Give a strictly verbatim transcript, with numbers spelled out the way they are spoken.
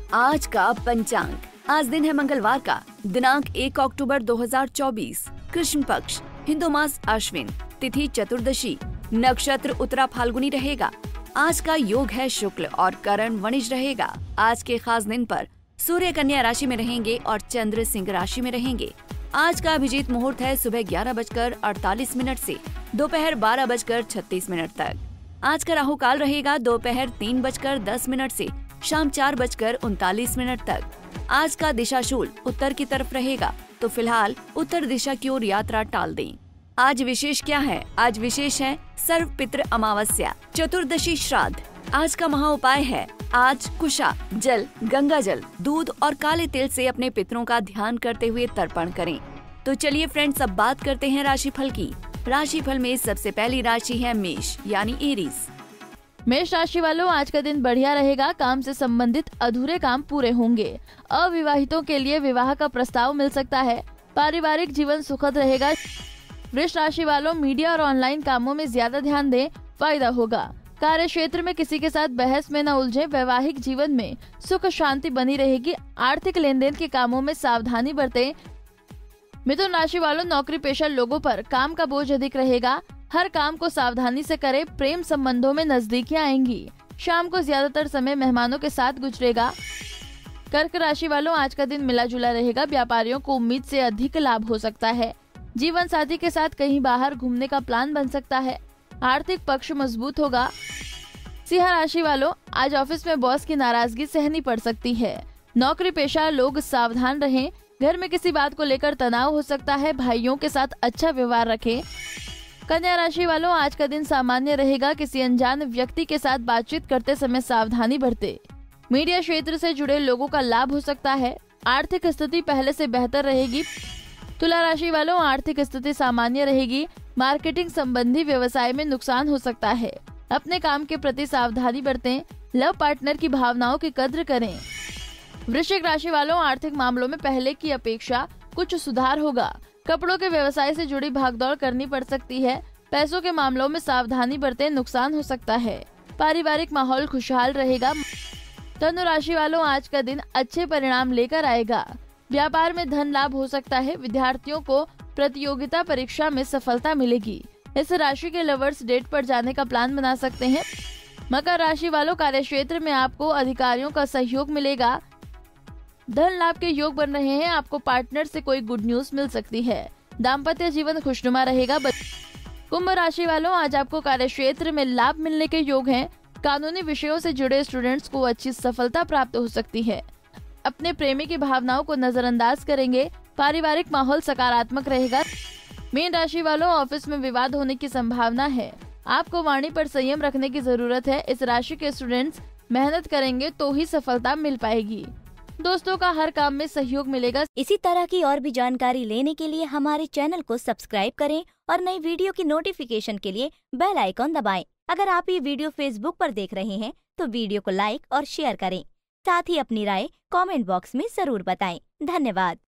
आज का पंचांग। आज दिन है मंगलवार का, दिनांक एक अक्टूबर दो हजार चौबीस, कृष्ण पक्ष, हिंदू मास अश्विन, तिथि चतुर्दशी, नक्षत्र उत्तरा फाल्गुनी रहेगा। आज का योग है शुक्ल और करण वणिज रहेगा। आज के खास दिन पर सूर्य कन्या राशि में रहेंगे और चंद्र सिंह राशि में रहेंगे। आज का अभिजीत मुहूर्त है सुबह ग्यारह बजकर अड़तालीस मिनट से दोपहर बारह बजकर छत्तीस मिनट तक। आज का राहु काल रहेगा दोपहर तीन बजकर दस मिनट से शाम चार बजकर उनतालीस मिनट तक। आज का दिशाशूल उत्तर की तरफ रहेगा, तो फिलहाल उत्तर दिशा की ओर यात्रा टाल दें। आज विशेष क्या है? आज विशेष है सर्व पितृ अमावस्या, चतुर्दशी श्राद्ध। आज का महा उपाय है आज कुशा जल, गंगा जल, दूध और काले तिल से अपने पितरों का ध्यान करते हुए तर्पण करें। तो चलिए फ्रेंड्स, अब बात करते हैं राशिफल की। राशिफल में सबसे पहली राशि है मेष यानी एरीज। मेष राशि वालों, आज का दिन बढ़िया रहेगा। काम से संबंधित अधूरे काम पूरे होंगे। अविवाहितों के लिए विवाह का प्रस्ताव मिल सकता है। पारिवारिक जीवन सुखद रहेगा। वृष राशि वालों, मीडिया और ऑनलाइन कामों में ज्यादा ध्यान दें, फायदा होगा। कार्य क्षेत्र में किसी के साथ बहस में न उलझे। वैवाहिक जीवन में सुख शांति बनी रहेगी। आर्थिक लेन देन के कामों में सावधानी बरतें। मिथुन राशि वालों, नौकरी पेशा लोगों पर काम का बोझ अधिक रहेगा। हर काम को सावधानी से करें। प्रेम संबंधों में नजदीकियां आएंगी। शाम को ज्यादातर समय मेहमानों के साथ गुजरेगा। कर्क राशि वालों, आज का दिन मिला जुला रहेगा। व्यापारियों को उम्मीद से अधिक लाभ हो सकता है। जीवन साथी के साथ कहीं बाहर घूमने का प्लान बन सकता है। आर्थिक पक्ष मजबूत होगा। सिंह राशि वालों, आज ऑफिस में बॉस की नाराजगी सहनी पड़ सकती है। नौकरी पेशा लोग सावधान रहें। घर में किसी बात को लेकर तनाव हो सकता है। भाइयों के साथ अच्छा व्यवहार रखें। कन्या राशि वालों, आज का दिन सामान्य रहेगा। किसी अनजान व्यक्ति के साथ बातचीत करते समय सावधानी बरतें। मीडिया क्षेत्र से जुड़े लोगों का लाभ हो सकता है। आर्थिक स्थिति पहले से बेहतर रहेगी। तुला राशि वालों, आर्थिक स्थिति सामान्य रहेगी। मार्केटिंग संबंधी व्यवसाय में नुकसान हो सकता है। अपने काम के प्रति सावधानी बरतें। लव पार्टनर की भावनाओं की कद्र करें। वृश्चिक राशि वालों, आर्थिक मामलों में पहले की अपेक्षा कुछ सुधार होगा। कपड़ों के व्यवसाय से जुड़ी भागदौड़ करनी पड़ सकती है। पैसों के मामलों में सावधानी बरतें, नुकसान हो सकता है। पारिवारिक माहौल खुशहाल रहेगा। धनु राशि वालों, आज का दिन अच्छे परिणाम लेकर आएगा। व्यापार में धन लाभ हो सकता है। विद्यार्थियों को प्रतियोगिता परीक्षा में सफलता मिलेगी। इस राशि के लवर्स डेट पर जाने का प्लान बना सकते हैं। मकर राशि वालों, कार्य क्षेत्र में आपको अधिकारियों का सहयोग मिलेगा। धन लाभ के योग बन रहे हैं। आपको पार्टनर से कोई गुड न्यूज मिल सकती है। दाम्पत्य जीवन खुशनुमा रहेगा। कुंभ राशि वालों, आज आपको कार्य क्षेत्र में लाभ मिलने के योग हैं। कानूनी विषयों से जुड़े स्टूडेंट्स को अच्छी सफलता प्राप्त हो सकती है। अपने प्रेमी की भावनाओं को नजरअंदाज करेंगे। पारिवारिक माहौल सकारात्मक रहेगा। मीन राशि वालों, ऑफिस में विवाद होने की संभावना है। आपको वाणी पर संयम रखने की जरूरत है। इस राशि के स्टूडेंट्स मेहनत करेंगे तो ही सफलता मिल पाएगी। दोस्तों का हर काम में सहयोग मिलेगा। इसी तरह की और भी जानकारी लेने के लिए हमारे चैनल को सब्सक्राइब करें और नई वीडियो की नोटिफिकेशन के लिए बेल आइकॉन दबाएं। अगर आप ये वीडियो फेसबुक पर देख रहे हैं तो वीडियो को लाइक और शेयर करें। साथ ही अपनी राय कमेंट बॉक्स में जरूर बताएं। धन्यवाद।